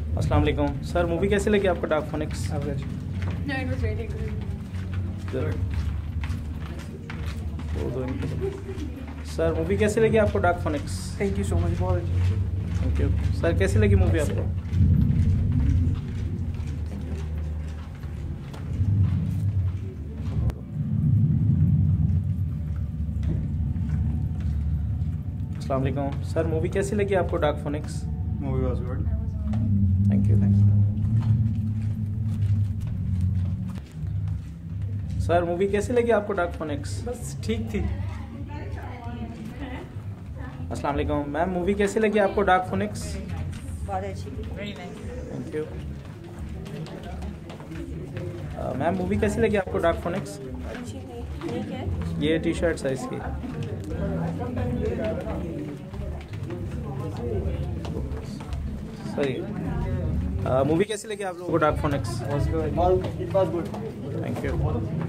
अस्सलाम वालेकुम sir, movie कैसी लगी आपको Dark Phoenix? Average. No, it was really good. Sir movie कैसी लगी आपको Dark Phoenix? Thank you so much for it. Thank you sir. कैसी लगी मूवी आपको? अस्सलाम वालेकुम सर, मूवी कैसी लगी आपको Dark Phoenix? Movie was good. Thank you sir, movie कैसी लगी आपको डार्क फोनिक्स? बस ठीक थी। अस्सलाम वालेकुम मैम, मूवी कैसी लगी आपको डार्क फोनिक्स? बहुत अच्छी थी। Very nice. Thank you ma'am, movie कैसी लगी आपको डार्क फोनिक्स? अच्छी थी। ठीक है। ये टी शर्ट साइज की। सही। मूवी कैसी लगी आप लोगों को dark Phoenix? Was good. It was good. Thank you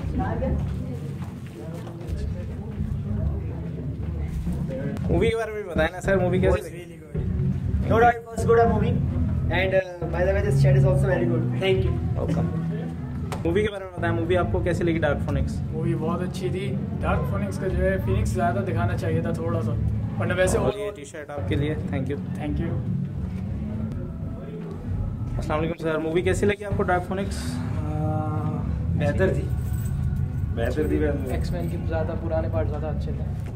movie के बारे में बताएं ना सर, मूवी कैसी लगी? Really good. No doubt it was good a movie. And by the way, this chat is also very good. Thank you. Welcome. Movie के बारे में बताएं, मूवी आपको कैसी लगी डार्क फोनिक्स? मूवी बहुत अच्छी थी। डार्क फोनिक्स का जो है फिनिक्स ज़्यादा दिखाना चाहिए था थोड़ा सा, वरना वैसे और ये टी शर्ट आपके लिए। Thank you. Thank you. अस्सलाम वालेकुम सर, मूवी कैसी लगी आपको डार्क फोनिक्स? बेहतर थी। बेहतर थी। एक्समैन के ज़्यादा पुराने पार्ट ज़्यादा अच्छे थे।